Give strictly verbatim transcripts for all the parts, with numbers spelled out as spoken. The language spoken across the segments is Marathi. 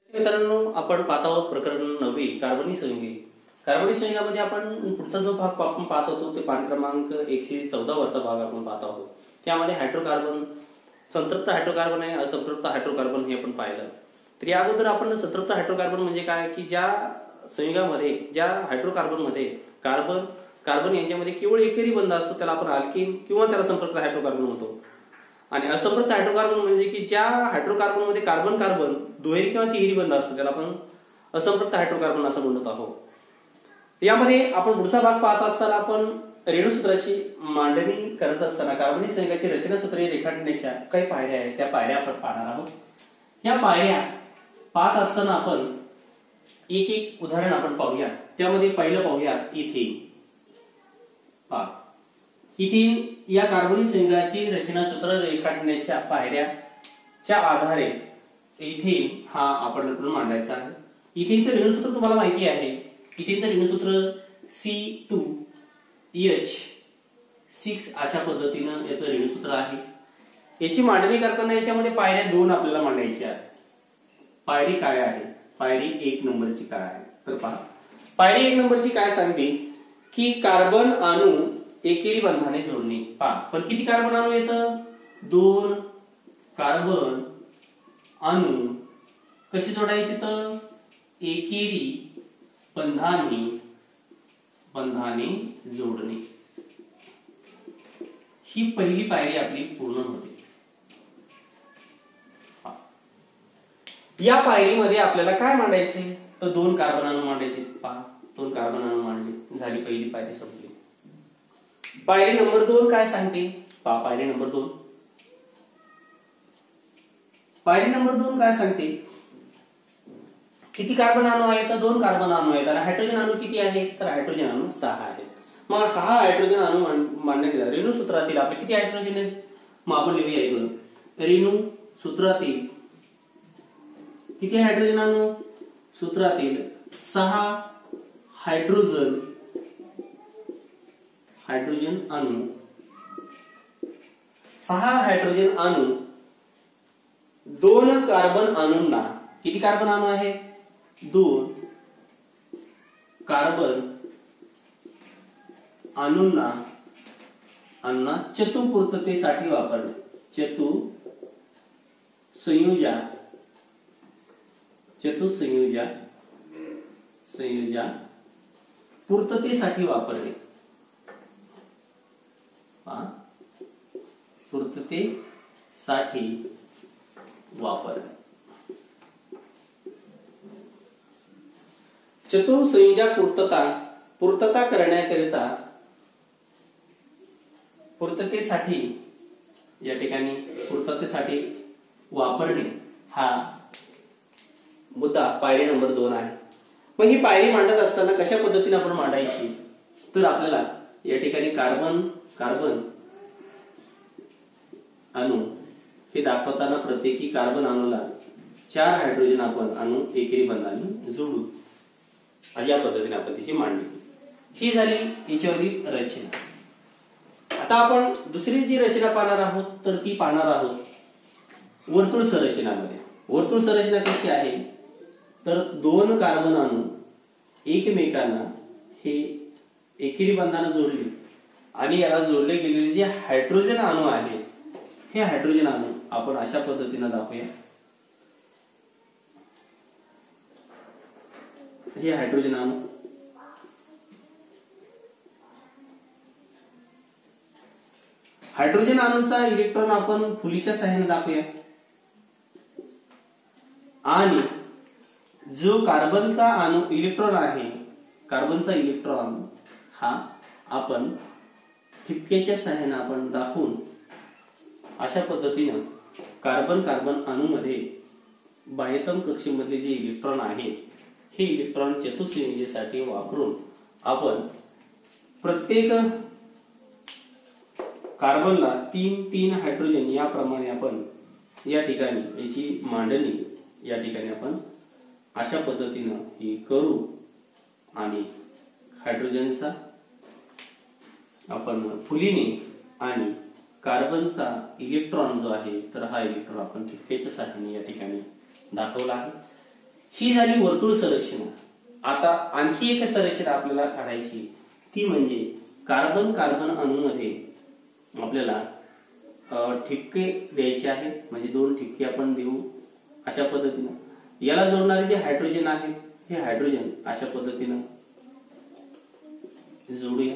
मित्रांनो, आपण पाहत आहोत प्रकरण नववी कार्बनी संयुगे. कार्बनी संयुगामध्ये आपण पुढचा जो भाग आपण पाहत होतो ते पान क्रमांक एकशे चौदा वरचा भाग आपण पाहत आहोत. त्यामध्ये हायड्रोकार्बन, संतृप्त हायड्रोकार्बन आणि असंतृप्त हायड्रोकार्बन हे आपण पाहिलं. तर या अगोदर आपण संतृप्त हायड्रोकार्बन म्हणजे काय की ज्या संयुगामध्ये ज्या हायड्रोकार्बन मध्ये कार्बन कार्बन यांच्यामध्ये केवळ एकेरी बंध असतो त्याला आपण अल्किन किंवा त्याला संपृक्त हायड्रोकार्बन म्हणतो. आणि असंपृक्त हायड्रोकार्बन म्हणजे की ज्या हायड्रोकार्बन मध्ये कार्बन कार्बन दुहेरी किंवा तिहेरी बंध असतो त्याला आपण असंपृक्त हायड्रोकार्बन असं म्हणत आहोत. यामध्ये आपण पुढचा भाग पाहत असताना आपण रेणूसूत्राची मांडणी करत असताना कार्बनी संयुगाची रचनासूत्रे रेखाटण्याच्या काही पायऱ्या आहेत त्या पायऱ्या आपण पाहणार आहोत. या पायऱ्या पाहत असताना आपण एक एक उदाहरण आपण पाहूया. त्यामध्ये पहिलं पाहूया इथेन. पहा, इथेन या कार्बनी संयुगाची रचनासूत्र रेखाटण्याच्या पायऱ्याच्या आधारे इथेन हा आपण मांडायचा आहे. इथेनचं रेणूसूत्र तुम्हाला माहिती आहे. इथेनचं रेणूसूत्र सी टू एच सिक्स अशा पद्धतीनं याचं रेणूसूत्र आहे. याची मांडणी करताना याच्यामध्ये पायऱ्या दोन आपल्याला मांडायच्या आहेत. पायरी काय आहे? पायरी एक नंबरची काय आहे? तर पहा, पायरी एक नंबरची काय सांगते की कार्बन अणू एकेरी बंधाने जोडणे. पहा, पण किती कार्बन अणू येतं? दोन कार्बन अणू कशी जोडायचे? तर एकेरी बंधाने बंधाने जोडणे. ही पहिली पायरी आपली पूर्ण होते. या पायरीमध्ये आपल्याला काय मांडायचे? तर दोन कार्बन अणू मांडायचे. पहा, दोन कार्बन अणू मांडले, झाली पहिली पायरी संपली. पायरी नंबर दोन काय सांगते? पहा, पायरी नंबर दोन पायरी नंबर दोन काय सांगते? किती कार्बन अणू आहेत? तर दोन कार्बन अणू आहेत. आणि हायड्रोजन अणू किती आहेत? तर हायड्रोजन अणू सहा आहेत. मग हा हायड्रोजन अणू मांडण्यात गेला. रेणू सूत्रातील आपले किती हायड्रोजन आहेत? मग आपण लिहूया इथून. रेणू सूत्रातील किती हायड्रोजन अणू? सूत्रातील सहा हायड्रोजन हायड्रोजन अणू सहा हायड्रोजन अणू दोन कार्बन अणूंना, किती कार्बन अणू आहे? दोन कार्बन अणूंना अण्णा चतुपूर्ततेसाठी वापरणे. चतु संयुजा चतुसंयुजा संयुजा पूर्ततेसाठी वापरणे. पूर्ततेसाठी वापरणे. चतुसंयुजा पूर्तता पूर्तता करण्याकरिता पूर्ततेसाठी या ठिकाणी पूर्ततेसाठी वापरणे हा मुद्दा पायरी नंबर दोन आहे. मग ही पायरी मांडत असताना कशा पद्धतीने आपण मांडायची? तर आपल्याला या ठिकाणी कार्बन कार्बन अणू हे दाखवताना प्रत्येकी कार्बन अणूला चार हायड्रोजन आपण अणू एकेरी बंधाने जोडू. या पद्धतीने आपण तिची मांडणी. ही झाली याच्यावरील रचना. आता आपण दुसरी जी रचना पाहणार आहोत तर ती पाहणार आहोत वर्तुळ संरचनामध्ये. वर्तुळ संरचना कशी आहे? तर दोन कार्बन अणू एकमेकांना हे एकेरी बंधाने जोडले आणि याला जोडले गेलेले जे हायड्रोजन अणू आहेत हे हायड्रोजन अणू आपण अशा पद्धतीने दाखवूया. हे हायड्रोजन अणू हायड्रोजन अणूचा इलेक्ट्रॉन आपण फुलीच्या सहाय्याने दाखवूया. आणि जो कार्बनचा अणू इलेक्ट्रॉन आहे, कार्बनचा इलेक्ट्रॉन हा आपण ठिपक्याच्या सहाय्याने आपण दाखवून अशा पद्धतीनं कार्बन कार्बन अणूमध्ये बाह्यतम कक्षेमधले जे इलेक्ट्रॉन आहेत हे इलेक्ट्रॉन चतुसंयुजेसाठी वापरून आपण प्रत्येक कार्बनला तीन तीन हायड्रोजन याप्रमाणे आपण या ठिकाणी याची मांडणी या ठिकाणी आपण अशा पद्धतीनं ही करू. आणि हायड्रोजनचा आपण फुलीने आणि कार्बनचा इलेक्ट्रॉन जो आहे तर हा इलेक्ट्रॉन आपण ठिपक्याच्या सहाय्याने या ठिकाणी दाखवला आहे. ही झाली वर्तुळ संरचना. आता आणखी एक संरचना आपल्याला काढायची, ती म्हणजे कार्बन कार्बन अणूमध्ये आपल्याला ठिपके द्यायचे आहेत, म्हणजे दोन ठिपके आपण देऊ अशा पद्धतीनं. याला जोडणारे जे हायड्रोजन आहेत हे हायड्रोजन अशा पद्धतीनं जोडूया.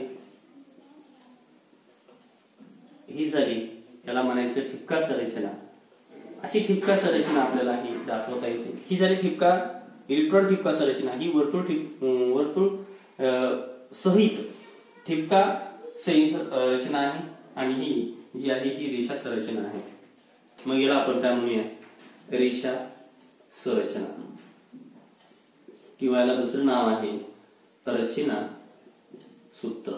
ही झाली याला म्हणायचं ठिपका संरचना. अशी ठिपका संरचना आपल्याला ही दाखवता येते. ही झाली ठिपका इलेक्ट्रॉन ठिपका संरचना. ही वर्तुळ ठिप वर्तुळ सहित ठिपका सहित रचना आहे आणि ही जी आहे ही रेषा संरचना आहे. मग याला आपण काय म्हणूया, रेषा संरचना, किंवा याला दुसरं नाव आहे रचना सूत्र.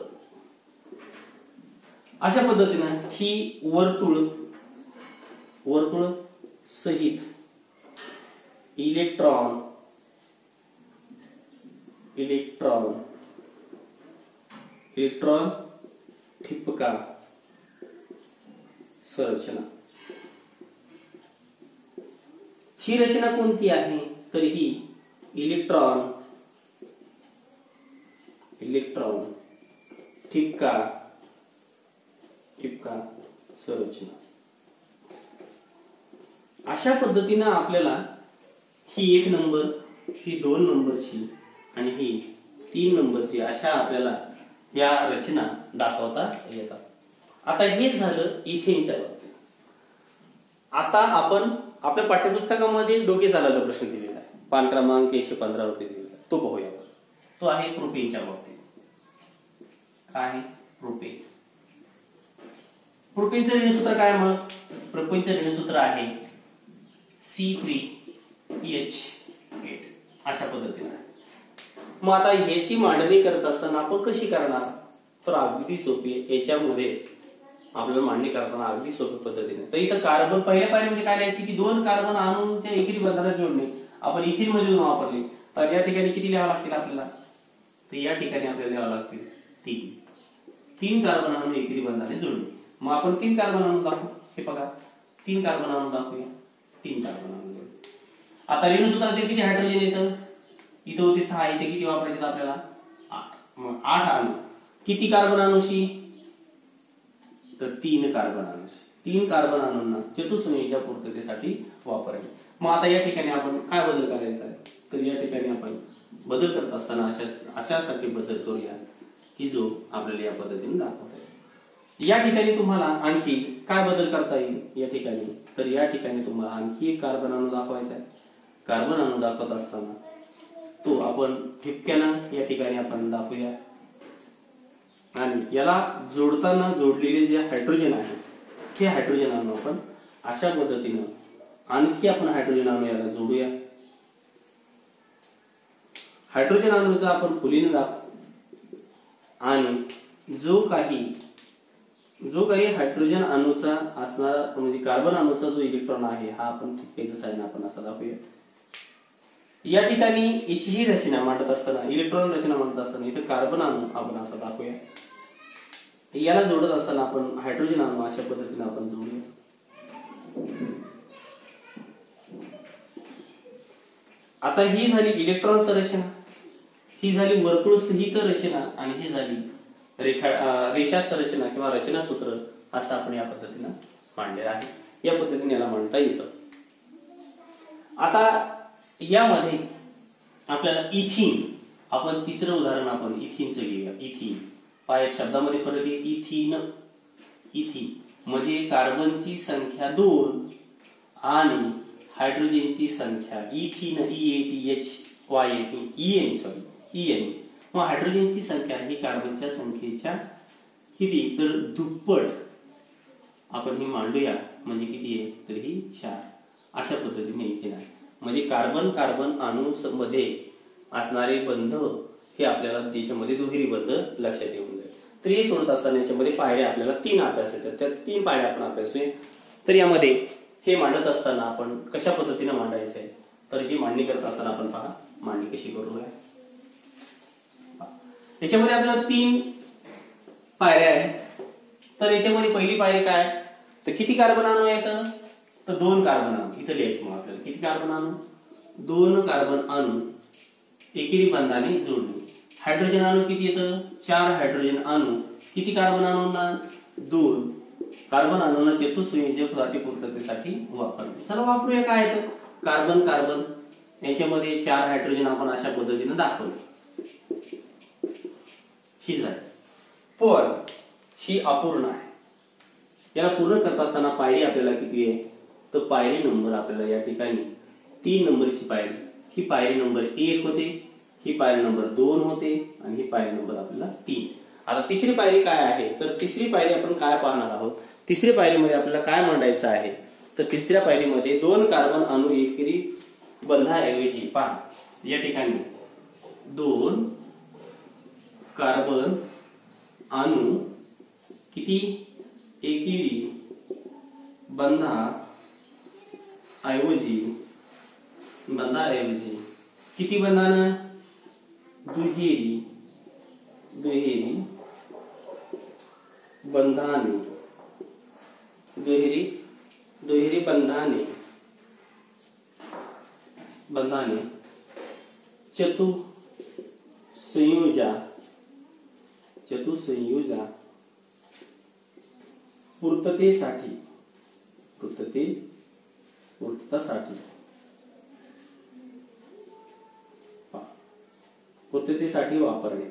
अशा पद्धतीनं ही वर्तुळ वर्तुळ सहित इलेक्ट्रॉन इलेक्ट्रॉन इलेक्ट्रॉन ठिपका संरचना. ही रचना कोणती आहे, तर ही इलेक्ट्रॉन इलेक्ट्रॉन ठिपका ठिपका संरचना. अशा पद्धतीनं आपल्याला ही एक नंबर, ही दोन नंबरची आणि ही तीन नंबरची अशा आपल्याला या रचना दाखवता येतात. आता हे झालं इथेनच्या बाबतीत. आता आपण आपल्या पाठ्यपुस्तकामध्ये डोके चालाचा प्रश्न दिलेला आहे, पान क्रमांक एकशे पंधरा वरती दिलेला आहे, तो पाहूया. तो आहे प्रोपेनच्या बाबतीत. काय आहे प्रोपेन? प्रोपेनचं ऋणसूत्र काय? मग प्रोपेनचं ऋणसूत्र आहे सी थ्री एच एट अशा पद्धतीने. मग आता ह्याची मांडणी करत असताना आपण कशी करणार, तर अगदी सोपी. याच्यामध्ये आपल्याला मांडणी करताना अगदी सोपी पद्धतीने. तर इथं कार्बन पहिल्या पायरीमध्ये काय लिहायची की दोन कार्बन अणूंच्या एकेरी बंधाला जोडणे. आपण इथिन मध्ये वापरले, तर या ठिकाणी किती लिहावं लागतील आपल्याला, तर या ठिकाणी आपल्याला लिहावं लागतील तीन तीन कार्बन अणू एकेरी बंधाने जोडणे. मग आपण तीन कार्बन अणू दाखवू. हे बघा, तीन कार्बन अणू दाखवूया. तीन कार्बन अणू जोडले. आता ऋणसूत्रात किती हायड्रोजन येतं, इथं होते सहा, इथे किती वापरायचे आपल्याला आठ. मग आठ अणू किती कार्बन अणूशी, तर तीन कार्बन अणूशी. तीन कार्बन अणूंना चतुसंयोजच्या पूर्ततेसाठी वापरायचे. मग आता या ठिकाणी आपण काय बदल करायचा आहे, तर या ठिकाणी आपण बदल करत असताना अशा अशासाठी बदल करूया की जो आपल्याला या पद्धतीने दाखवता येईल. या ठिकाणी तुम्हाला आणखी काय बदल करता येईल या ठिकाणी, तर या ठिकाणी तुम्हाला आणखी एक कार्बन अणू दाखवायचा आहे. कार्बन अणू दाखवत असताना तो आपण ठिपक्यानं या ठिकाणी आपण दाखवूया. आणि याला जोडताना जोडलेले जे हायड्रोजन आहे हे हायड्रोजन अणू आपण अशा पद्धतीनं आणखी आपण हायड्रोजन अणू याला जोडूया. हायड्रोजन अणूचा आपण फुलीने दाखवू आणि जो काही जो काही हायड्रोजन अणूचा असणारा म्हणजे कार्बन अणूचा जो इलेक्ट्रॉन आहे हा आपण ठिपक्याच्या साहाय्याने आपण असा दाखवूया. या ठिकाणी याची ही रचना मांडत असताना इलेक्ट्रॉन रचना मांडत असताना इथे कार्बन अणू आपण असा दाखवूया. याला जोडत असताना आपण हायड्रोजन अणू अशा पद्धतीने आपण जोडूया. आता ही झाली इलेक्ट्रॉन संरचना, ही झाली वर्तुळ सहित रचना आणि ही झाली रेखा रेषा संरचना किंवा रचना सूत्र असं आपण या पद्धतीने मांडलेलं आहे. या पद्धतीने याला मांडता येतं. आता यामध्ये आपल्याला इथिन, आपण तिसरं उदाहरण आपण इथिनचं घेऊया. इथिन पहा, एक शब्दामध्ये फरक आहे. इथिन इथिन म्हणजे कार्बनची संख्या दोन आणि हायड्रोजनची संख्या ethyne E A T H Y N sorry E N. मग हायड्रोजनची संख्या ही कार्बनच्या संख्येच्या किती, तर दुप्पट आपण ही मांडूया. म्हणजे किती आहे, तर ही चार. अशा पद्धतीने इथिन आहे. म्हणजे कार्बन कार्बन अणू मध्ये असणारे बंध हे आपल्याला त्याच्यामध्ये दुहेरी बंध लक्षात येऊन जाईल. तर हे सोडत असताना याच्यामध्ये पायऱ्या आपल्याला तीन अभ्यासायच्या, त्या तीन पायऱ्या आपण अभ्यासूया. तर यामध्ये हे मांडत असताना आपण कशा पद्धतीने मांडायचं आहे, तर ही मांडणी करत असताना आपण पहा मांडणी कशी करूया. याच्यामध्ये आपल्याला तीन पायऱ्या आहेत. तर याच्यामध्ये पहिली पायरी काय, तर किती कार्बन अणू आहेत, तर दोन कार्बन अणू इथे लिहायचं. मग आपल्याला किती कार्बन अणू, दोन कार्बन अणू एकेरी बंधाने जोडणे. हायड्रोजन अणू किती येतं? चार हायड्रोजन अणू. किती कार्बन अणूंना? दोन. कार्बन अणूंना चतुसंयोजक पूर्ततेसाठी वापरणे. चला वापरूया. काय येतं? कार्बन कार्बन याच्यामध्ये चार हायड्रोजन आपण अशा पद्धतीने दाखवले. ही झाली. पण ही अपूर्ण आहे. याला पूर्ण करत असताना पायरी आपल्याला किती आहे? तर पायरी नंबर आपल्याला या ठिकाणी तीन नंबरची पायरी. ही पायरी नंबर एक होते, ही पायरी नंबर दोन होते आणि ही पायरी नंबर आपल्याला तीन. आता तिसरी पायरी काय आहे? तर तिसरी पायरी आपण काय पाहणार आहोत? तिसरी पायरीमध्ये आपल्याला काय मांडायचं आहे? तर तिसऱ्या पायरीमध्ये दोन कार्बन अणू एकेरी बंधाऐवजी पहा या ठिकाणी दोन कार्बन अणू किती एकेरी बंधा ऐवजी बंधाऐवजी किती बंधानं? दुहेरी दुहेरी बंधाने दुहेरी दुहेरी बंधाने बंधाने चतुसंयोजा चतुसंयोजा पूर्ततेसाठी पूर्तते पूर्ततासाठी पूर्ततेसाठी वापरणे.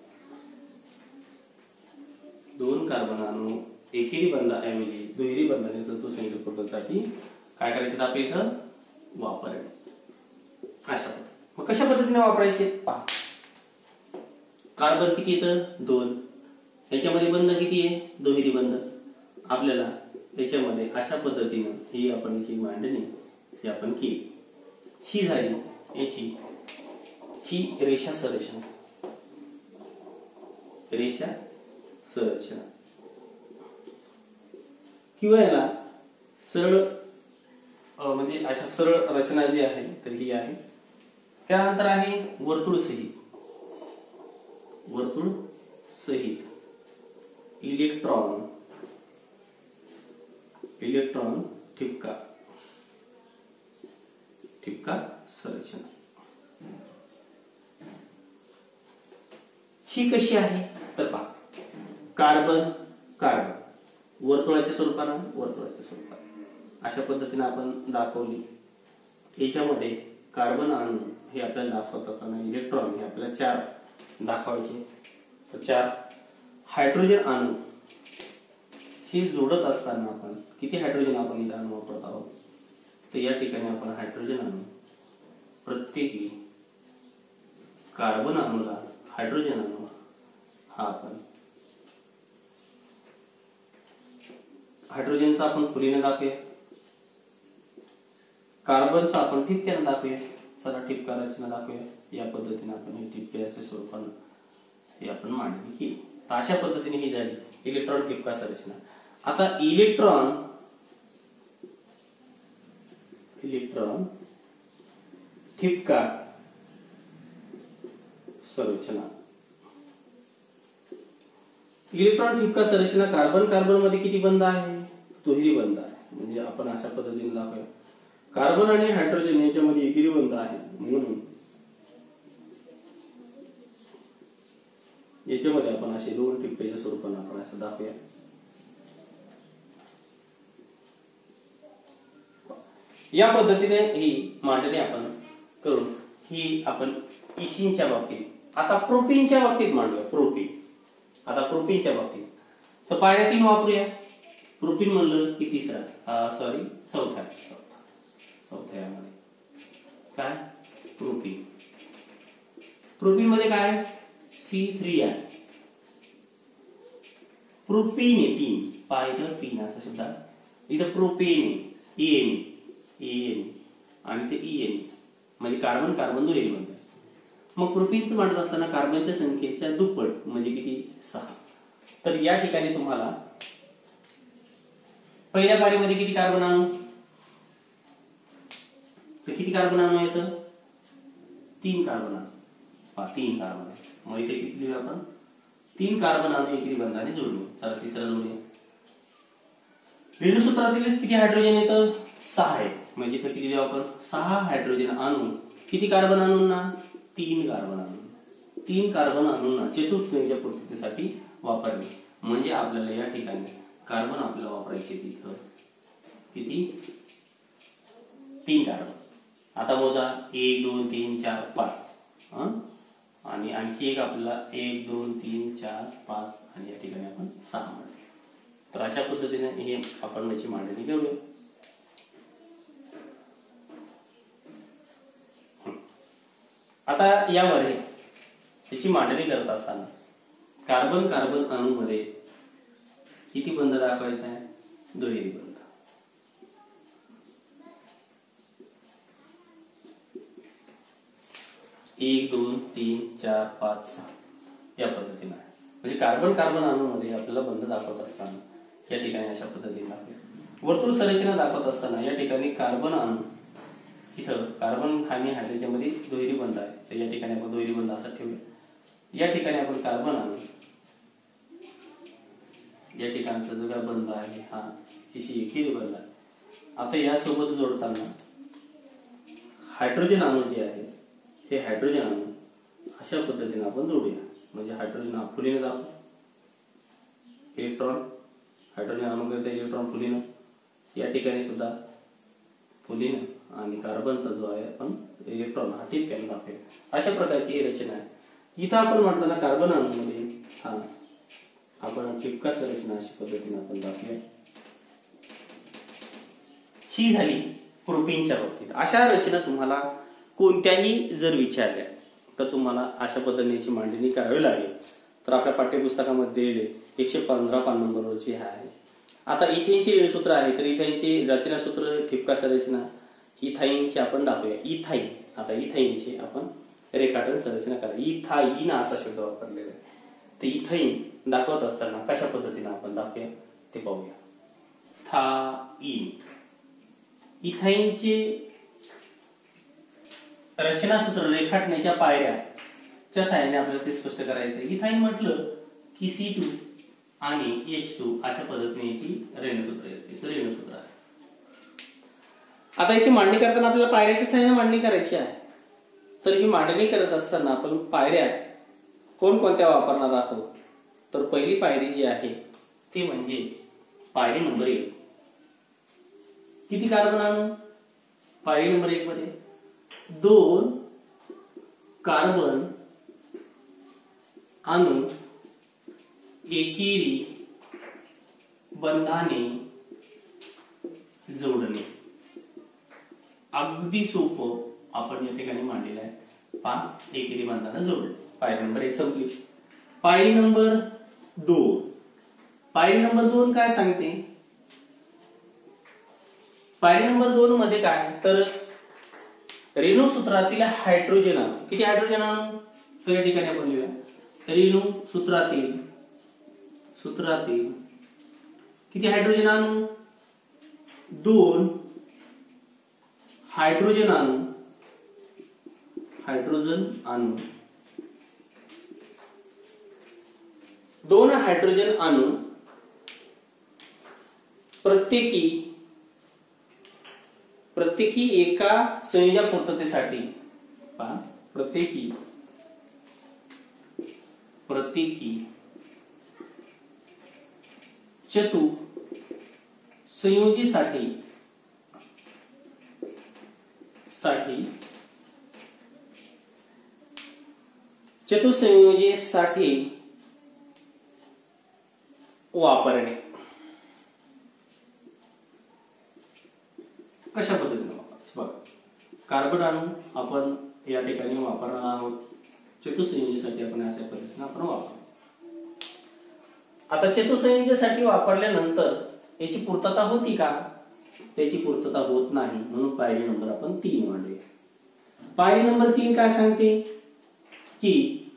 दोन कार्बन अणू एकेरी बंधाऐवजी दुहेरी बंधाने चतुसंयोजक पूर्ततेसाठी काय करायचे? आपण इथं वापरणे. अशा मग कशा पद्धतीने वापरायचे पहा. कार्बन किती येतं? दोन. याच्यामध्ये बंध किती आहे? दुहेरी बंध. आपल्याला याच्यामध्ये अशा पद्धतीने ही आपण याची मांडणी ही आपण केली. ही झाली याची ही रेषा संरचना. रेषा संरचना किंवा याला सरळ म्हणजे अशा सरळ रचना जी आहे तर ही आहे. त्यानंतर आहे वर्तुळ सहित. वर्तुळ सहित इलेक्ट्रॉन इलेक्ट्रॉन ठिपका ठिपका संरचना. ही कशी आहे? तर पहा कार्बन कार्बन वर्तुळाच्या स्वरूपानं वर्तुळाच्या स्वरूपात अशा पद्धतीने आपण दाखवली. याच्यामध्ये कार्बन अणू हे आपल्याला दाखवत असताना इलेक्ट्रॉन हे आपल्याला चार दाखवायचे. तर चार हायड्रोजन अणू हे जोडत असताना आपण किती हायड्रोजन आपण इथे अणू वापरत आहोत? तर या ठिकाणी आपण हायड्रोजन अणू प्रत्येकी कार्बन अणूला हायड्रोजन अणू हा आपण हायड्रोजनचा आपण खुलीने दाखवूया, कार्बनचा आपण ठिपक्याने दाखवूया. चला ठिपका रचना दाखवूया. या पद्धतीने आपण हे ठिपक्याच्या स्वरूपाने हे आपण मांडणी केली. तर अशा पद्धतीने ही झाली इलेक्ट्रॉन ठिपका संरचना. आता इलेक्ट्रॉन इलेक्ट्रॉन ठिपका संरचना. इलेक्ट्रॉन ठिपका संरचना कार्बन कार्बन मध्ये किती बंध आहे? दुहेरी बंध आहे. म्हणजे आपण अशा पद्धतीने दाखवूया. कार्बन आणि हायड्रोजन याच्यामध्ये एकेरी बंध आहे म्हणून याच्यामध्ये आपण असे दोन ठिपक्याच्या स्वरूपाने आपण असं दाखवूया. या पद्धतीने ही मांडणी आपण करून ही आपण इचिनच्या बाबतीत. आता प्रोपीनच्या बाबतीत मांडूया. प्रोपीन आता प्रोपीनच्या बाबतीत तर पायऱ्या तीन वापरूया. प्रोपीन म्हणलं की तिसरा सॉरी चौथा चौथ्या यामध्ये काय प्रोपीन. प्रोपीन मध्ये काय सी थ्री आहे. प्रोपीन आहे. पीन पाहिलं पीन असं शब्द इथं प्रोपेन आहे. एन एन आणि ते ईएन म्हणजे कार्बन कार्बन दुहेरी बनतात. मग प्रोपीनचं मांडत असताना कार्बनच्या संख्येच्या दुप्पट म्हणजे किती सहा. तर या ठिकाणी तुम्हाला पहिल्या पायरीमध्ये किती कार्बन अणू तर किती कार्बन अणू येतं? तीन कार्बन अणू. तीन कार्बन आहे. मग इथे किती लिहू आपण? तीन कार्बन अणू एकेरी बंधाने जोडणे. चला तिसरा जोडूया. रेणू सूत्रातील किती हायड्रोजन येतं? सहा आहे. म्हणजे इथं किती देऊ आपण सहा हायड्रोजन अणू, किती कार्बन अणूंना तीन कार्बन अणू तीन कार्बन अणूंना चतुर्थ संयोजक पूर्ततेसाठी वापरले. म्हणजे आपल्याला या ठिकाणी कार्बन आपल्याला वापरायचे तिथं किती तीन कार्बन. आता मोजा एक दोन तीन चार पाच आणि आणखी एक आपल्याला एक दोन तीन चार पाच आणि या ठिकाणी आपण सहा मांडले. तर अशा पद्धतीने हे आपण याची मांडणी करूया. आता यावर त्याची मांडणी करत असताना कार्बन कार्बन अणूमध्ये किती बंध दाखवायचा आहे दुहेरी बंध. एक दोन तीन चार पाच सहा या पद्धतीने आहे. म्हणजे कार्बन कार्बन अणूमध्ये आपल्याला बंध दाखवत असताना या ठिकाणी अशा पद्धतीने दाखवले. वर्तुळ संरचना दाखवत असताना या ठिकाणी कार्बन अणू इथं कार्बन आणि हायड्रोजन मध्ये दुहेरी बंध आहे, तर या ठिकाणी आपण दुहेरी बंध असा ठेवूया. या ठिकाणी आपण कार्बन अणू या ठिकाणचा जो काय बंध आहे हा तिशी एकेरी बंध आहे. आता यासोबत जोडताना हायड्रोजन अणू जे आहे हे हायड्रोजन अणू अशा पद्धतीने आपण जोडूया. म्हणजे हायड्रोजन हा फुलीने दाखवू, इलेक्ट्रॉन हायड्रोजन अणू करता इलेक्ट्रॉन फुलीनं, या ठिकाणी सुद्धा फुलीनं आणि कार्बनचा जो आहे आपण इलेक्ट्रॉन हा ठिपक्याने दाखवूया. अशा प्रकारची ही रचना आहे. इथं आपण म्हणताना कार्बन अणूमध्ये हा आपण ठिपका संरचना अशा पद्धतीने आपण दाखवूया. ही झाली प्रोटीनच्या बाबतीत. अशा रचना तुम्हाला कोणत्याही जर विचारल्या तर तुम्हाला अशा पद्धतीची मांडणी करावी लागेल. तर आपल्या पाठ्यपुस्तकामध्ये एकशे पंधरा पान नंबरवरची आहे. आता इथेनची रेणूसूत्र आहे, तर इथेनची रचनासूत्र ठिपका संरचना इथाईनची आपण दाखवूया. इथाईन आता इथाईनची आपण रेखाटन संरचना करा. इथाईन असा शब्द वापरलेला आहे. तर इथाईन दाखवत असताना कशा पद्धतीने आपण दाखवूया ते पाहूया. थाईन इथाईनचे रचनासूत्र रेखाटण्याच्या पायऱ्याच्या साहाय्याने आपल्याला ते स्पष्ट करायचं. इथाईन म्हटलं की सी टू आणि एच टू अशा पद्धतीने रेणूसूत्र येते, रेणूसूत्र आहे. आता याची मांडणी करताना आपल्याला पायऱ्याच्या साहाय्याने मांडणी करायची आहे. तर ही मांडणी करत असताना आपण पायऱ्या कोणकोणत्या वापरणार आहोत. तर पहिली पायरी जी आहे ती म्हणजे पायरी नंबर एक. किती कार्बन अणू पायरी नंबर एक मध्ये दोन कार्बन अणू एकेरी बंधाने जोडणे. अगदी सोपं आपण या ठिकाणी मांडलेलं आहे. पा एकेरी बंधाने जोडणे. पायरी नंबर एक संपली. पायरी नंबर दोन पायरी नंबर दोन काय सांगते. पायरी नंबर दोन मध्ये काय तर रेणूसूत्रातील हायड्रोजन अणू. किती हायड्रोजन अणू तर या ठिकाणी आपण लिहूया. रेणू सूत्रातील सूत्रातील किती हायड्रोजन अणू दोन हायड्रोजन अणू हायड्रोजन अणू दोन हायड्रोजन अणू प्रत्येकी प्रत्येकी एका संयोजक पूर्ततेसाठी प्रत्येकी प्रत्येकी चतु संयोजीसाठी साठी चतुसंयोजीसाठी वापरणे. कशा पद्धतीने वापरायचं बघा. कार्बन अणू आपण या ठिकाणी वापरणार आहोत. चतुसंयोजीसाठी आपण अशा पद्धतीने आपण वापरू. आता चतुसंयोजीसाठी वापरल्यानंतर याची पूर्तता होती का. त्याची पूर्तता होत नाही, म्हणून पायरी नंबर आपण तीन मांडली. पायरी नंबर तीन काय सांगते की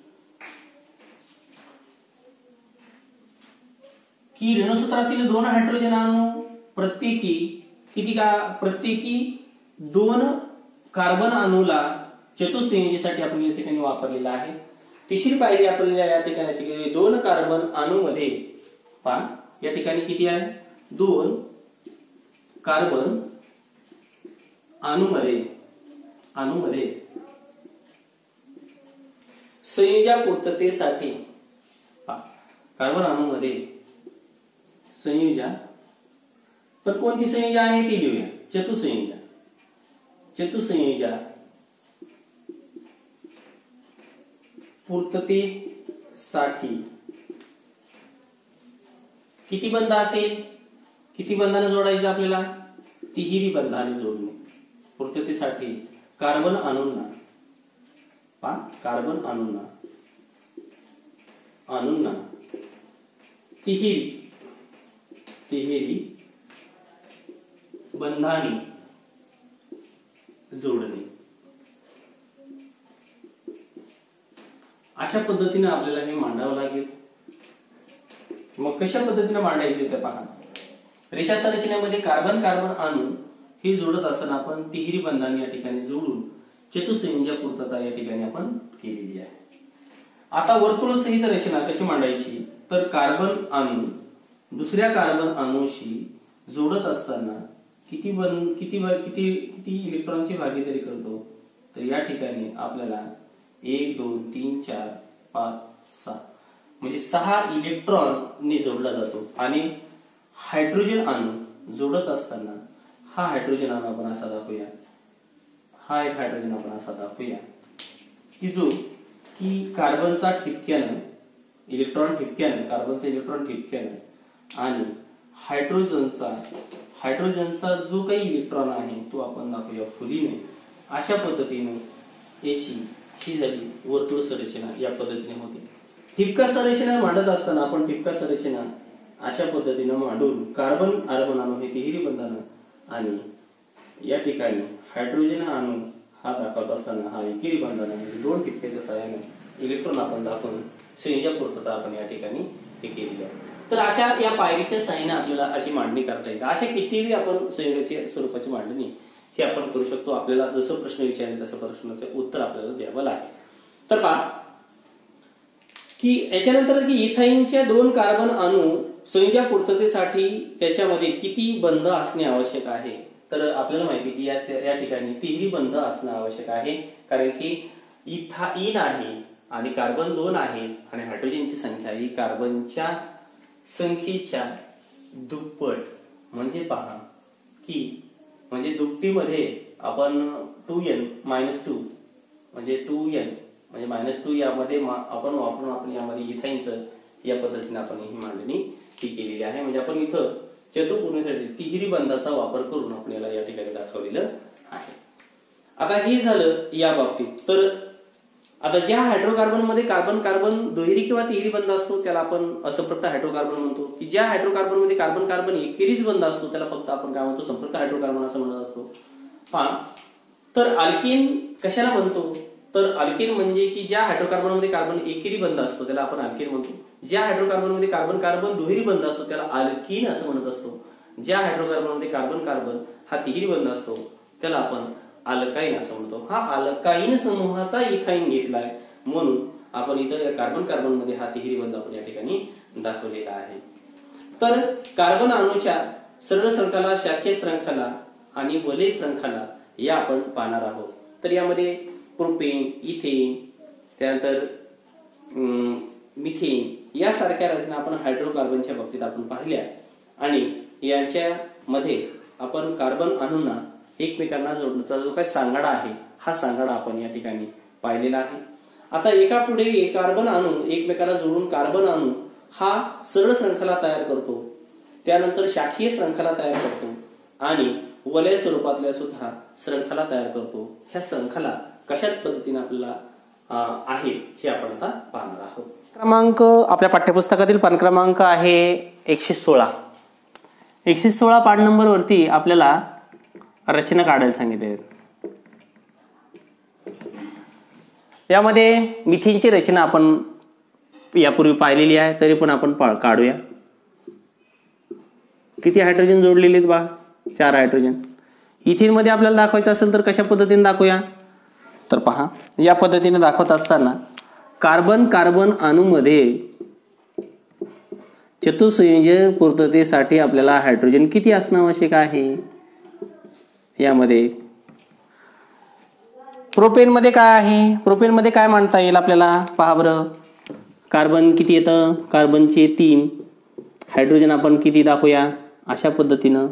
की रेणूसूत्रातील दोन हायड्रोजन अणू प्रत्येकी किती का प्रत्येकी दोन कार्बन अणूला चतुसंयोजीसाठी आपण या ठिकाणी वापरलेला आहे. तिसरी पायरी आपल्याला या ठिकाणी शिकली. दोन कार्बन अणूमध्ये पहा या ठिकाणी किती आहे दोन कार्बन अणूमध्ये अणूमध्ये संयोजा पूर्ततेसाठी कार्बन अणूमध्ये संयोजा, पण कोणती संयोजा आहे ती लिहूया. चतुसंयोजा. चतुसंयोजा पूर्ततेसाठी किती बंध असेल? किती बंधाने जोडायचं आपल्याला? तिहेरी बंधाने जोडणे. पूर्ततेसाठी कार्बन अणूंना पा कार्बन अणूंना अणूंना तिहेरी तिहेरी बंधाने जोडणे. अशा पद्धतीने आपल्याला हे मांडावं लागेल. मग कशा पद्धतीने मांडायचे ते पहा. रेषा संरचनेमध्ये कार्बन कार्बन अणू हे जोडत असताना आपण तिहेरी बंधाने या ठिकाणी जोडून चतुसंयोजा पूर्तता या ठिकाणी आपण केलेली आहे. आता वर्तुळ सहित रचना कशी मांडायची? तर कार्बन अणू दुसऱ्या कार्बन अणूशी जोडत असताना किती बंध किती किती किती इलेक्ट्रॉनची भागीदारी करतो? तर या ठिकाणी आपल्याला एक दोन तीन चार पाच सहा म्हणजे सहा इलेक्ट्रॉन ने जोडला जातो. आणि हायड्रोजन अणू जोडत असताना हा हायड्रोजन अणू आपण असा दाखवूया. हा एक हायड्रोजन आपण असा दाखवूया की जो की कार्बनचा ठिपक्यानं इलेक्ट्रॉन ठिपक्यानं कार्बनचा इलेक्ट्रॉन ठिपक्यानं आणि हायड्रोजनचा हायड्रोजनचा जो काही इलेक्ट्रॉन आहे तो आपण दाखवूया फुलीने. अशा पद्धतीने याची ही झाली वर्तुळ संरचना. या पद्धतीने होते. ठिपका संरचना मांडत असताना आपण ठिपका संरचना अशा पद्धतीने मांडून कार्बन कार्बन अणू हे तिहेरी बंधानं आणि या ठिकाणी हायड्रोजन अणू हा दाखवत असताना हा एकेरी बंधानं म्हणजे दोन ठिपक्याच्या सहाय्याने इलेक्ट्रॉन आपण दाखवून संयोजा पूर्तता आपण या ठिकाणी हे केलेली आहे. तर अशा या पायरीच्या सहाय्याने आपल्याला अशी मांडणी करता येते. अशा कितीही आपण संयोगाची स्वरूपाची मांडणी हे आपण करू शकतो. आपल्याला जसं प्रश्न विचारले तसं प्रश्नाचं उत्तर आपल्याला द्यावं लागेल. तर पहा की याच्यानंतर की इथाईनच्या दोन कार्बन अणू संयोजा पूर्ततेसाठी त्याच्यामध्ये किती बंध असणे आवश्यक आहे? तर आपल्याला माहिती की या या ठिकाणी तिहेरी बंध असणं आवश्यक आहे. कारण की इथाईन आहे आणि कार्बन दोन आहे आणि हायड्रोजनची संख्या ही कार्बनच्या संख्येच्या दुप्पट. म्हणजे पहा की म्हणजे दुपटीमध्ये आपण टू एन मायनस टू म्हणजे टू एन म्हणजे मायनस टू यामध्ये आपण वापरून आपण यामध्ये इथाईनचं या पद्धतीने आपण ही मांडणी ही केलेली आहे. म्हणजे आपण इथं चतुर्पूर्णेसाठी तिहेरी बंधाचा वापर करून आपण याला या ठिकाणी दाखवलेलं आहे. आता हे झालं या बाबतीत. तर आता ज्या हायड्रोकार्बन मध्ये कार्बन कार्बन दुहेरी किंवा तिहेरी बंध असतो त्याला आपण असंपृक्त हायड्रोकार्बन म्हणतो. की ज्या हायड्रोकार्बन मध्ये कार्बन कार्बन एकेरीच बंध असतो त्याला फक्त आपण काय म्हणतो? संपृक्त हायड्रोकार्बन असं म्हणत असतो. पहा तर अल्केन कशाला म्हणतो? तर अल्केन म्हणजे की ज्या हायड्रोकार्बन मध्ये कार्बन एकेरी बंध असतो त्याला आपण अल्केन म्हणतो. ज्या हायड्रोकार्बन मध्ये कार्बन कार्बन दुहेरी बंध असतो त्याला अल्कीन असं म्हणत असतो. ज्या हायड्रोकार्बन मध्ये कार्बन कार्बन हा तिहेरी बंध असतो त्याला आपण अल्काईन असं म्हणतो. हा अल्काईन समूहाचा इथाईन घेतलाय म्हणून आपण इथं कार्बन कार्बन मध्ये हा तिहेरी बंध आपण या ठिकाणी दाखवलेला आहे. तर कार्बन अणूच्या सरळ शृंखला, शाखीय शृंखला आणि वलय शृंखला या आपण पाहणार आहोत. तर यामध्ये प्रोपेन, इथेन, त्यानंतर मिथेन यासारख्या रचना आपण हायड्रोकार्बनच्या बाबतीत आपण पाहिल्या आणि यांच्यामध्ये आपण कार्बन अणूंना एकमेकांना जोडण्याचा जो काही सांगाडा आहे हा सांगाडा आपण या ठिकाणी पाहिलेला आहे. आता एका पुढे एक कार्बन अणू एकमेकाला जोडून कार्बन अणू हा सरळ शृंखला तयार करतो. त्यानंतर शाखीय शृंखला तयार करतो आणि वलय स्वरूपातल्या सुद्धा शृंखला तयार करतो. ह्या शृंखला कशा पद्धतीने आपल्याला आहे हे आपण आता पाहणार आहोत. क्रमांक आपल्या पाठ्यपुस्तकातील पान क्रमांक आहे एकशे सोळा. एकशे सोळा पान नंबर वरती आपल्याला रचना काढायला सांगितले. यामध्ये मिथेनची रचना आपण यापूर्वी पाहिलेली आहे तरी पण आपण काढूया. किती हायड्रोजन जोडलेले आहेत बघा? चार हायड्रोजन. इथेन मध्ये आपल्याला दाखवायचं असेल तर कशा पद्धतीने दाखवूया? तर पहा या पद्धतीने दाखवत असताना कार्बन कार्बन अणूमध्ये चतुसंयोजक पूर्ततेसाठी आपल्याला हायड्रोजन किती असणं आवश्यक आहे? यामध्ये प्रोपेनमध्ये काय आहे, प्रोपेनमध्ये काय म्हणता येईल आपल्याला, पहा बरं. कार्बन किती येतं, कार्बनचे तीन, हायड्रोजन आपण किती दाखवूया, अशा पद्धतीनं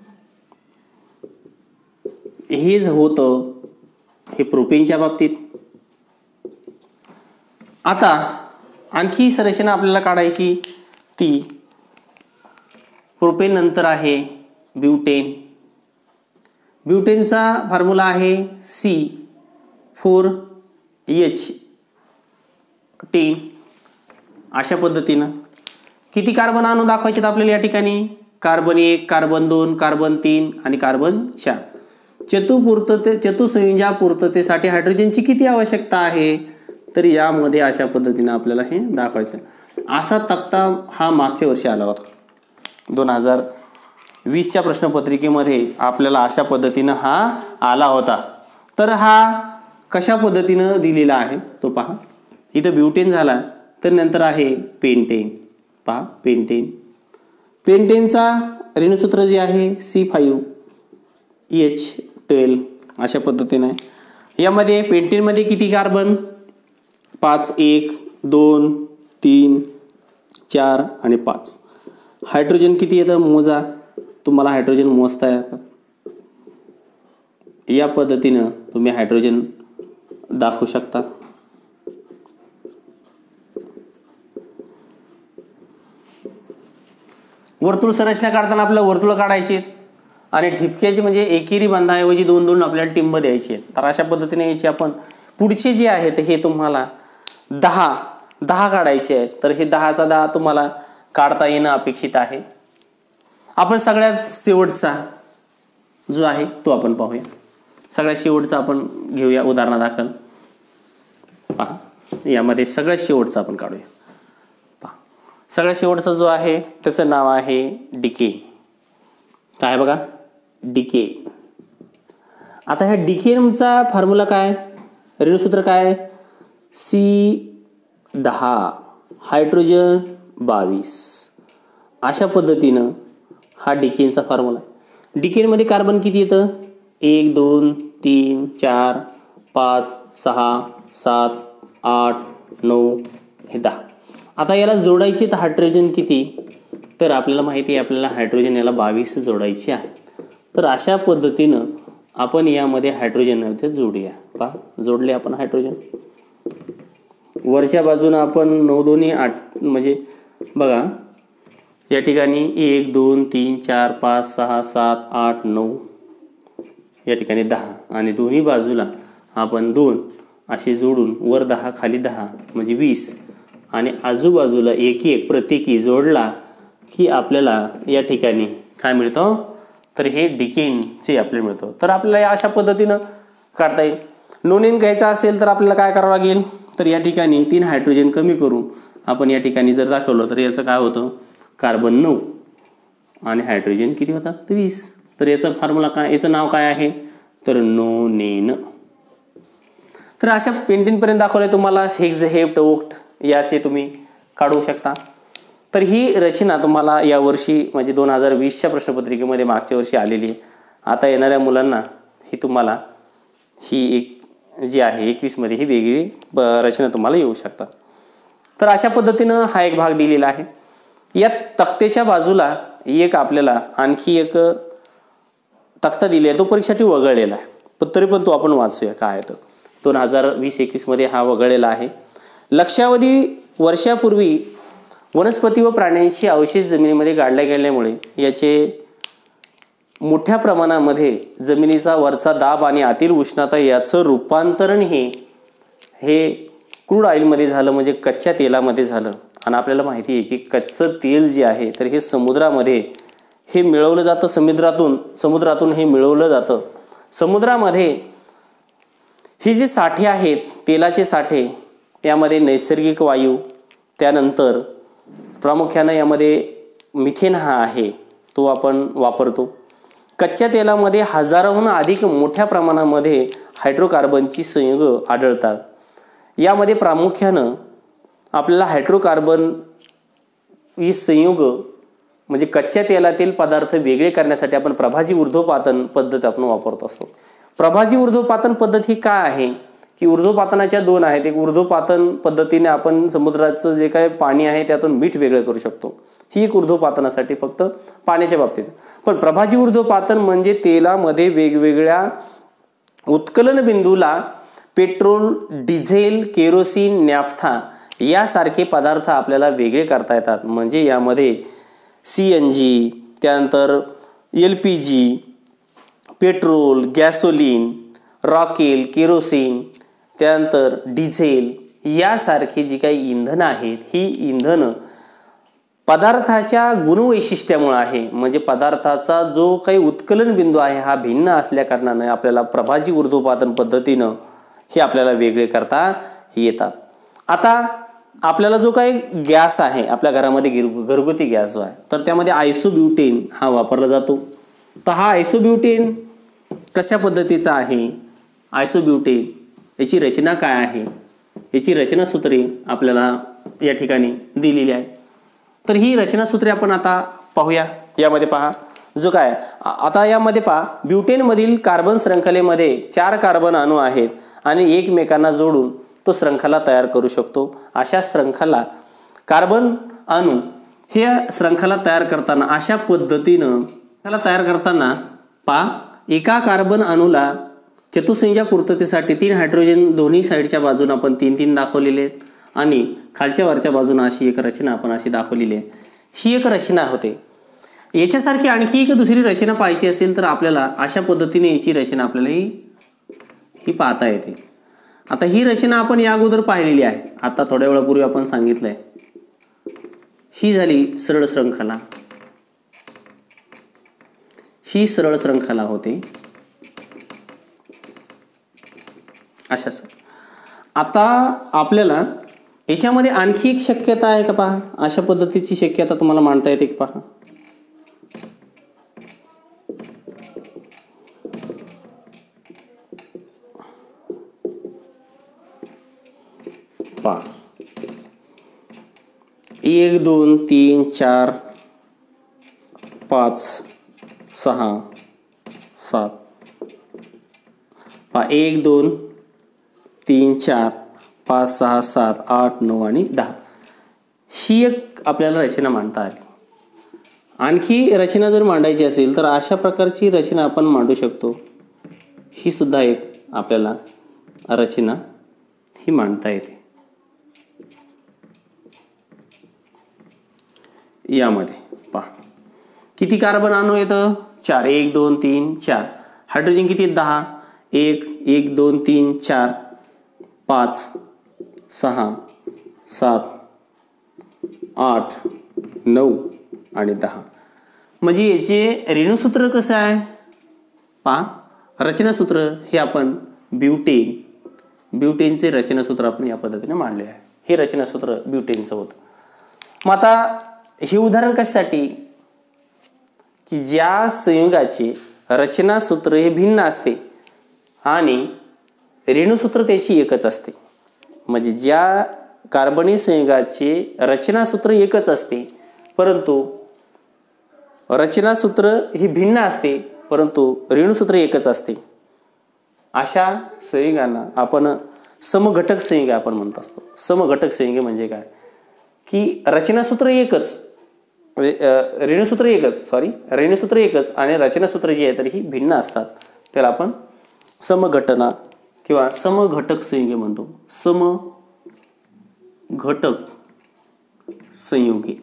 हेच होतं हे प्रोपेनच्या बाबतीत. आता आणखी संरचना आपल्याला काढायची, ती प्रोपेन नंतर आहे ब्युटेन. ब्युटेनचा फॉर्म्युला आहे सी फोर एच टेन. अशा पद्धतीनं किती कार्बन अणू दाखवायचे आपल्याला या ठिकाणी, कार्बन एक, कार्बन दोन, कार्बन तीन आणि कार्बन चार. चतुपूर्तते चतुसंयोजा पूर्ततेसाठी हायड्रोजनची किती आवश्यकता आहे, तर यामध्ये अशा पद्धतीनं आपल्याला हे दाखवायचं. असा तक्ता हा मागच्या वर्षी आला होता, दोन हजार वीसच्या प्रश्नपत्रिकेमध्ये आपल्याला अशा पद्धतीनं हा आला होता. तर हा कशा पद्धतीनं दिलेला आहे तो पहा. इथं ब्युटेन झाला, तर नंतर आहे पेंटेन. पहा पेंटेन, पेंटेनचा ऋणसूत्र जे आहे सी फाईव्ह एच ट्वेल्व. अशा पद्धतीने यामध्ये पेंटेनमध्ये किती कार्बन, पाच, एक, दोन, तीन, चार आणि पाच. हायड्रोजन किती येतं मोजा, तुम्हाला हायड्रोजन मोजता येतं. या पद्धतीनं तुम्ही हायड्रोजन दाखवू शकता. वर्तुळ संरचना काढताना आपल्याला वर्तुळ काढायचे आणि ठिपक्याची म्हणजे एकेरी बंधाऐवजी दोन दोन आपल्याला टिंब द्यायची. तर अशा पद्धतीने याची आपण पुढचे जे आहेत हे तुम्हाला दहा दहा काढायचे आहेत. तर हे दहाचा दहा तुम्हाला काढता येणं अपेक्षित आहे. आपण सगळ्यात शेवटचा जो आहे तो आपण पाहूया. सगळ्यात शेवटचा आपण घेऊया उदाहरणादाखल. पहा यामध्ये सगळ्यात शेवटचा आपण काढूया. पहा सगळ्यात शेवटचा जो आहे त्याचं नाव आहे डिके. काय बघा डिके. आता ह्या डिकेनचा फॉर्म्युला काय, ऋणसूत्र काय, सी दहा हायड्रोजन बावीस. अशा पद्धतीनं हा डिकेनचा फॉर्म्युला आहे. डिकेनमध्ये कार्बन किती येतं, एक, दोन, तीन, चार, पाच, सहा, सात, आठ, नऊ, हे दहा. आता याला जोडायचे तर हायड्रोजन किती, तर आपल्याला माहिती आहे आपल्याला हायड्रोजन याला बावीस जोडायचे आहे. तर अशा पद्धतीनं आपण यामध्ये हायड्रोजन जोडूया. पहा जोडले आपण हायड्रोजन. वरच्या बाजूनं आपण नऊ दोन्ही आठ म्हणजे बघा या ठिकाणी एक, दोन, तीन, चार, पाच, सहा, सात, आठ, नऊ, या ठिकाणी दहा आणि दोन्ही बाजूला आपण दोन असे जोडून वर दहा खाली दहा म्हणजे वीस आणि आजूबाजूला एक एक प्रत्येकी जोडला की आपल्याला या ठिकाणी काय मिळतं, तर हे डिकेनचे आपल्याला मिळतं. तर आपल्याला या अशा पद्धतीनं काढता येईल. नोनेन घ्यायचा असेल तर आपल्याला काय करावं लागेल, तर या ठिकाणी तीन हायड्रोजन कमी करून आपण या ठिकाणी जर दाखवलं तर याचं काय होतं, कार्बन नऊ आणि हायड्रोजन किती होतात, तर वीस. तर याचा फॉर्म्युला काय, याचं नाव काय आहे, तर नोनेन. तर अशा पेंटेनपर्यंत दाखवलं तुम्हाला. हेक्स हेप्ट ओक्ट याचे तुम्ही काढू शकता. तर ही रचना तुम्हाला यावर्षी म्हणजे दोन हजार वीसच्या प्रश्नपत्रिकेमध्ये मागच्या वर्षी आलेली आहे. आता येणाऱ्या मुलांना ही तुम्हाला ही एक जी आहे एकवीसमध्ये ही वेगळी रचना तुम्हाला येऊ शकतात. तर अशा पद्धतीनं हा एक भाग दिलेला आहे. या तक्त्याच्या बाजूला एक आपल्याला आणखी एक तक्ता दिलेला आहे, तो परीक्षेसाठी वगळलेला आहे, पण तरी पण तो आपण वाचूया काय आहे. तर दोन हजार वीस एकवीसमध्ये हा वगळलेला आहे. लक्षावधी वर्षापूर्वी वनस्पती व प्राण्यांची अवशेष जमिनीमध्ये गाडल्या गेल्यामुळे याचे मोठ्या प्रमाणामध्ये जमिनीचा वरचा दाब आणि आतील उष्णता याचं रूपांतरण हे हे क्रूड ऑइलमध्ये झालं, म्हणजे कच्च्या तेलामध्ये झालं. आणि आपल्याला माहिती आहे की कच्चं तेल जे आहे तर हे समुद्रामध्ये हे मिळवलं जातं, समुद्रातून समुद्रातून हे मिळवलं जातं. समुद्रामध्ये ही जी साठे आहेत तेलाचे साठे, यामध्ये नैसर्गिक वायू, त्यानंतर प्रामुख्याने यामध्ये मिथेन हा आहे तो आपण वापरतो. कच्च्या तेलामध्ये हजारोहून अधिक मोठ्या प्रमाणामध्ये हायड्रोकार्बनची संयुग आढळतात. यामध्ये प्रामुख्यानं आपल्याला हायड्रोकार्बन ही संयुग म्हणजे कच्च्या तेलातील पदार्थ वेगळे करण्यासाठी आपण प्रभाजी ऊर्ध्वपातन पद्धत आपण वापरत असतो. प्रभाजी ऊर्ध्वपातन पद्धत ही काय आहे की ऊर्ध्वपातनाच्या दोन आहेत. एक ऊर्ध्वपातन पद्धतीने आपण समुद्राचं जे काही पाणी आहे त्यातून मीठ वेगळं करू शकतो, ही एक ऊर्ध्वपातनासाठी फक्त पाण्याच्या बाबतीत. पण प्रभाजी ऊर्ध्वपातन म्हणजे तेलामध्ये वेगवेगळ्या उत्कलन बिंदूला पेट्रोल, डिझेल, केरोसिन, नॅफ्था यासारखे पदार्थ आपल्याला वेगळे करता येतात. म्हणजे यामध्ये सी एन जी, त्यानंतर L P G, petrol, gasoline, रॉकेल, केरोसिन, त्यानंतर डिझेल यासारखी जी काही इंधनं आहेत ही इंधनं पदार्थाच्या गुणवैशिष्ट्यामुळे आहे. म्हणजे पदार्थाचा जो काही उत्कलन बिंदू आहे हा भिन्न असल्या कारणाने आपल्याला प्रभाजी ऊर्ध्वपातन पद्धतीनं हे आपल्याला वेगळे करता येतात. आता आपल्याला जो काही गॅस आहे आपल्या घरामध्ये घरगुती गॅस जो आहे तर त्यामध्ये आयसोब्युटेन हा वापरला जातो. तर हा आयसोब्युटेन कशा पद्धतीचा आहे, आयसोब्युटेन याची रचना काय आहे, याची रचना सूत्रे आपल्याला या ठिकाणी दिलेली आहे. तर ही रचना सूत्रे आपण आता पाहूया. यामध्ये पहा जो काय आता यामध्ये पहा ब्युटेनमधील कार्बन शृंखलेमध्ये चार कार्बन अणू आहेत आणि एकमेकांना जोडून तो शृंखला तयार करू शकतो. अशा शृंखला कार्बन अणू हे शृंखला तयार करताना अशा पद्धतीनं शृंखला तयार करताना पहा एका कार्बन अणूला चतुःसंज्या पूर्ततेसाठी तीन हायड्रोजन दोन्ही साईडच्या बाजूने आपण तीन तीन दाखवलेले आहेत आणि खालच्या वरच्या बाजूने अशी एक रचना आपण अशी दाखवलेली आहे. ही एक रचना होते. याच्यासारखी आणखी एक दुसरी रचना पाहायची असेल तर आपल्याला अशा पद्धतीने याची रचना आपल्याला ही ही पाहता येते. आता ही रचना आपण या अगोदर पाहिलेली आहे. आता थोड्या वेळापूर्वी आपण सांगितलंय ही झाली सरळ शृंखला, ही सरळ शृंखला होते अशा सर. आता आपल्याला याच्यामध्ये आणखी एक शक्यता आहे का पहा, अशा पद्धतीची शक्यता तुम्हाला मांडता येते का पहा. पहा एक दोन तीन चार पाच सहा सात, पहा एक दोन तीन चार पाच सहा सात आठ नऊ आणि दहा, ही एक आपल्याला रचना मांडता आली. आणखी रचना जर मांडायची असेल तर अशा प्रकारची रचना आपण मांडू शकतो. ही सुद्धा एक आपल्याला रचना ही मांडता येते. यामध्ये पहा किती कार्बन अणू येतं, चार, एक दोन तीन चार. हायड्रोजन किती आहेत, दहा. एक एक दोन तीन चार पाच सहा सात आठ नऊ आणि दहा. म्हणजे याचे रेणुसूत्र कसं आहे पहा. रचनासूत्र हे आपण ब्युटेन ब्युटेनचे रचनासूत्र आपण या पद्धतीने मांडले आहे. हे रचनासूत्र ब्युटेनचं होतं. मग आता हे उदाहरण कशासाठी की ज्या संयुगाचे रचनासूत्र हे भिन्न असते आणि रेणुसूत्र त्याची एकच असते. म्हणजे ज्या कार्बनी संयुगाचे रचनासूत्र एकच असते परंतु रचनासूत्र ही भिन्न असते परंतु रेणुसूत्र एकच असते, अशा संयुगांना आपण समघटक संयुगे आपण म्हणत असतो. समघटक संयुगे म्हणजे काय की रचनासूत्र एकच, रेणुसूत्र एकच सॉरी रेणुसूत्र एकच आणि रचनासूत्र जी आहे तर ही भिन्न असतात. त्याला आपण समघटना किंवा समघटक संयुगे म्हणतो. समघटक संयुगे.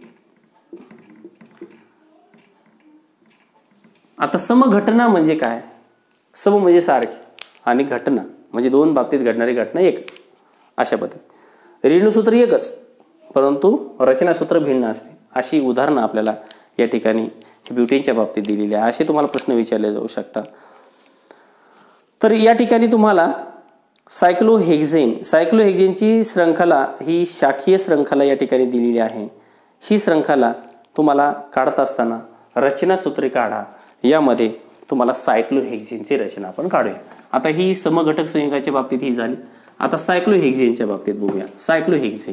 आता समघटना म्हणजे काय, सम म्हणजे सारखी आणि घटना म्हणजे दोन बाबतीत घडणारी घटना एकच. अशा पद्धतीत रेणुसूत्र एकच परंतु रचनासूत्र भिन्न असते. अशी उदाहरणं आपल्याला या ठिकाणी ब्युटेनच्या बाबतीत दिलेली आहे. असे तुम्हाला प्रश्न विचारले जाऊ शकतात. तर या ठिकाणी तुम्हाला सायक्लोहेक्झेन सायक्लोहेक्झेनची शृंखला ही शाखीय शृंखला या ठिकाणी दिलेली आहे. ही शृंखला तुम्हाला काढत असताना रचनासूत्रे काढा. यामध्ये तुम्हाला सायक्लोहेक्झेनची रचना आपण काढूया. आता ही समघटक संयुगाच्या बाबतीत ही झाली. आता सायक्लोहेक्झेनच्या बाबतीत बघूया. सायक्लोहेक्झेन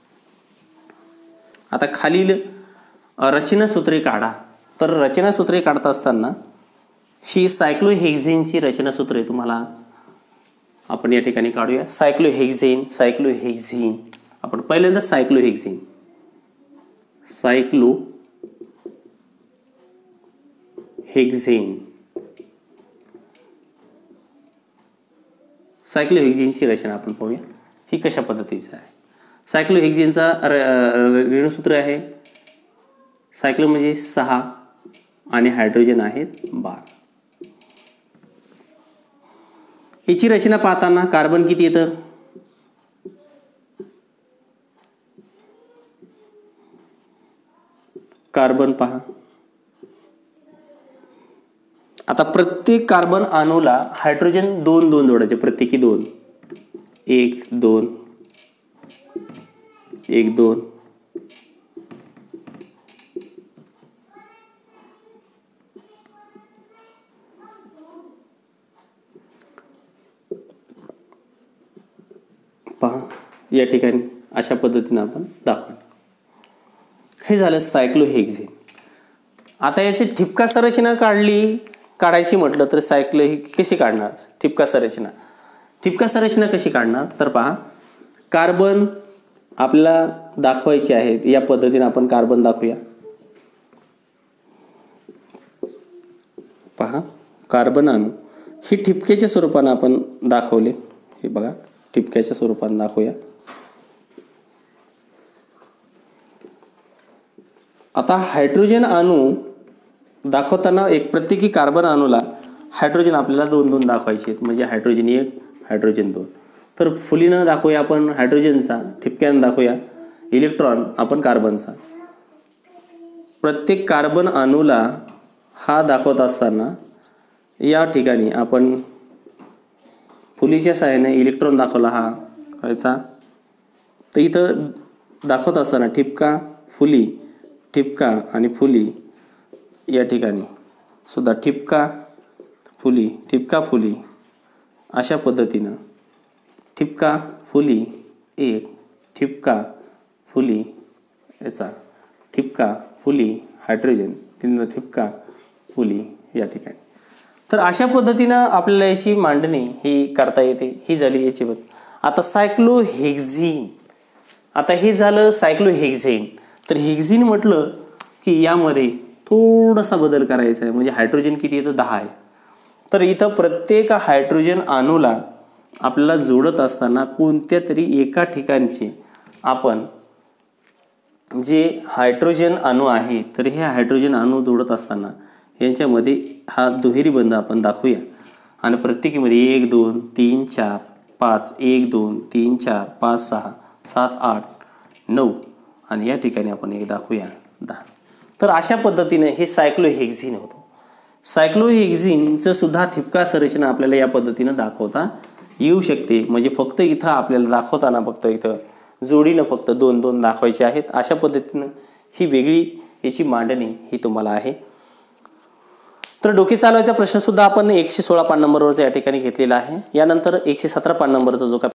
आता खालील रचनासूत्रे काढा. तर रचनासूत्रे काढत असताना ही सायक्लोहेक्झेनची रचनासूत्र आहे, तुम्हाला आपण या ठिकाणी काढूया. सायक्लोहेक्झेन सायक्लोहेक्झेन आपण पहिल्यांदा सायक्लोहेक्झेन सायक्लो हेक्झेन सायक्लोहेक्झेनची रचना आपण पाहूया. ही कशा पद्धतीचं आहे. सायक्लोहेक्झेनचा रेणूसूत्र आहे. सायक्लो म्हणजे सहा आणि हायड्रोजन आहेत बारा. याची रचना पाहताना कार्बन किती येतं, कार्बन पहा. आता प्रत्येक कार्बन अणूला हायड्रोजन दोन दोन जोडायचे, प्रत्येकी दोन. एक दोन एक दोन पहा या ठिकाणी अशा पद्धतीने आपण दाखवू. हे झालं सायक्लोहेक्झेन. आता याची ठिपका संरचना काढली काढायची म्हटलं तर सायक्लो ही कशी काढणार, ठिपका संरचना. ठिपका संरचना कशी काढणार तर पहा, कार्बन आपल्याला दाखवायचे आहेत. या पद्धतीने आपण कार्बन दाखवूया. पहा कार्बन अणू ही ठिपक्याच्या स्वरूपाने आपण दाखवले. हे बघा ठिपक्याच्या स्वरूपाने दाखवूया. आता हायड्रोजन अणू दाखवताना एक प्रत्येकी कार्बन अणूला हायड्रोजन आपल्याला दोन दोन दाखवायचे आहेत, म्हणजे हायड्रोजन एक हायड्रोजन दोन. तर फुलीनं दाखवूया आपण हायड्रोजनचा, ठिपक्यानं दाखवूया इलेक्ट्रॉन आपण कार्बनचा. प्रत्येक कार्बन अणूला हा दाखवत असताना या ठिकाणी आपण फुलीच्या सहाय्याने इलेक्ट्रॉन दाखवला हा कायचा. तर इथं दाखवत असताना ठिपका फुली ठिपका आणि फुली या ठिकाणी सुद्धा ठिपका फुली ठिपका फुली अशा पद्धतीनं ठिपका फुली एक ठिपका फुली याचा ठिपका फुली हायड्रोजन तीन ठिपका फुली या ठिकाणी. तर अशा पद्धतीनं आपल्याला याची मांडणी ही करता येते. ही झाली याची पद्धत. आता सायक्लोहेक्झेन. आता हे झालं सायक्लोहेक्झेन. तर हेक्झेन म्हटलं की यामध्ये थोडासा बदल करायचा आहे, म्हणजे हायड्रोजन किती येतं दहा आहे. तर इथं प्रत्येक हायड्रोजन अणूला आपल्याला जोडत असताना कोणत्या तरी एका ठिकाणचे आपण जे हायड्रोजन अणू आहे तर हे हायड्रोजन अणू जोडत असताना यांच्यामध्ये हा दुहेरी बंध आपण दाखवूया. आणि प्रत्येकीमध्ये एक दोन तीन चार पाच एक दोन तीन चार पाच सहा सात आठ नऊ आणि या ठिकाणी आपण एक दाखवूया दहा. तर अशा पद्धतीने हे सायक्लोहेक्झेन होतं. सायक्लोहेक्झेनचं सुद्धा ठिपका संरचना आपल्याला या पद्धतीनं दाखवता येऊ शकते. म्हणजे फक्त इथं आपल्याला दाखवताना फक्त इथं जोडीनं फक्त दोन दोन दाखवायचे आहेत. अशा पद्धतीनं ही वेगळी याची मांडणी ही तुम्हाला आहे. तर डोके चालवायचा प्रश्न सुद्धा आपण एकशे सोळा पान नंबरवरचा या ठिकाणी घेतलेला आहे. यानंतर एकशे सतरा पान नंबरचा जो का